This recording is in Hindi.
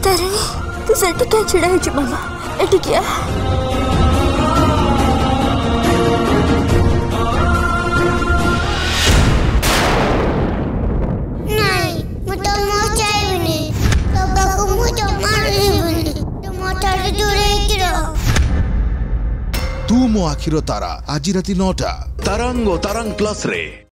तारिणी तू सेठी क्या छिड़ा है मामा एटी क्या नहीं मुझे मौत चाहिए बाबा को मुझे मारनी तो मोटर दूरे किरो तू मो आखिरो तारा आज राति 9टा तरंग और तरंग प्लस रे।